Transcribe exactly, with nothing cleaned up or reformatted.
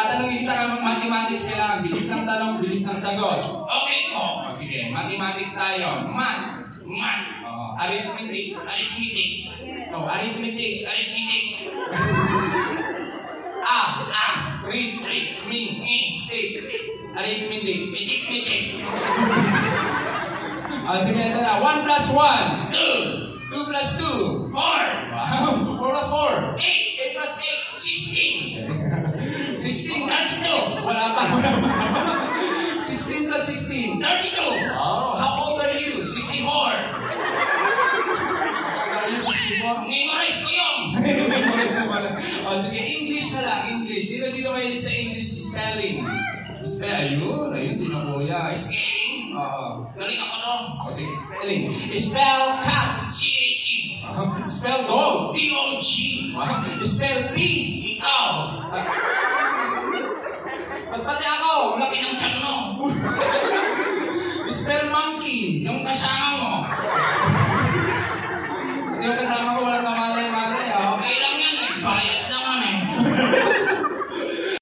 tatanungin kita ng mathematics, kailangan bilis ng tanong, bilis ng sagot. Okay ko. O sige, mathematics tayo. Math. Math. Oh, arithmetic. Arithmetic. Oh, arithmetic. Arithmetic. Ah, ah. Read, read, me, me, take. Arithmetic. Metic, metic. O sige, ito na. One plus one. Two. Two plus two. Four. Wow. Four plus four. Eight. Eight plus eight. Sixteen. Sixteen. Thirty-two. Wala pa. Wala pa. Sixteen plus sixteen. Thirty-two. Oh, how old are you? Sixty-four. Are you sixty-four? Memorize ko yun. O sige, English na lang. English. Sino dito mahilig sa English spelling? Spell. Ayun. Ayun. Sino kuya? Spelling. Oo. Galing ako doon. O sige. Spelling. Spell cat. C A T. Spell dog. D O G. Spell P. Ikaw. Pati ako